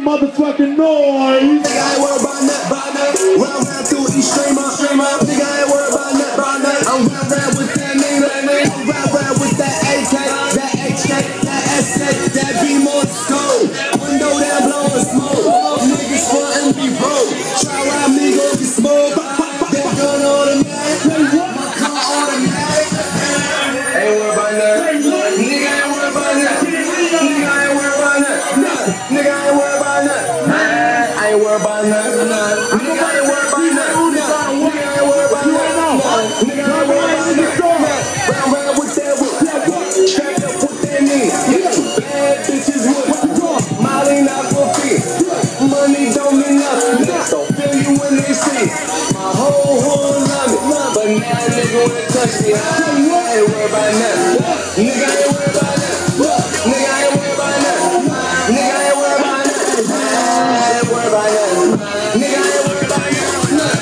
some motherfucking noise. Nigga, I ain't worried about nothing. Round through each streamer. Nigga, I ain't worried about nothing. I'm round with that nigga. I'm round with that AK, that HK, that SK, that B more scope. Window down blowing smoke. Niggas frontin' be broke. Try ride me, go get smoke. That gun automatic. My car automatic. Ain't worried about nothing. Nigga, I ain't worried about nothing. Nigga, I ain't worried about nothing. Nigga, I ain't worried about nothing. I ain't worried about nothing. Nigga, I ain't worried about nothing. Nigga, I ain't worried about nothing. Nigga, I ain't worried about nothing. Round with that whip. Strapped up with that knee. Bad bitches with Molly not for free. Money don't mean nothing. Niggas don't feel you when they see. My whole hood love me. But now a nigga wanna touch me. I ain't worried about nothing. Nigga, I ain't worried about nothing. Nigga, I ain't worried about nothing. Nigga, I ain't worried about nothing. I ain't worried about nothing. Nigga, I ain't worried about nothing.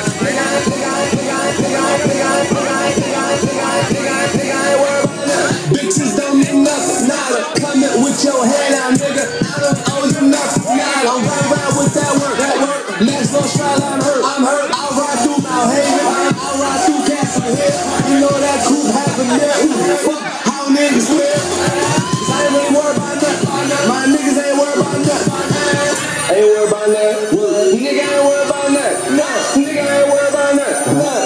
Bitches don't mean nothing. Nada. Coming with your head out, nigga. I don't owe you nothing. Nada. I'm round with that work. Last no trial, I'm hurt. I'll ride through Mount Haven. I'll ride through Castle Hill. You know that coupe half a mil. Fuck how niggas live. I ain't really worried about nothing. My niggas ain't worried about nothing. Ain't worried about nothing. Nigga ain't worried about nothing. Nigga ain't worried about nothing.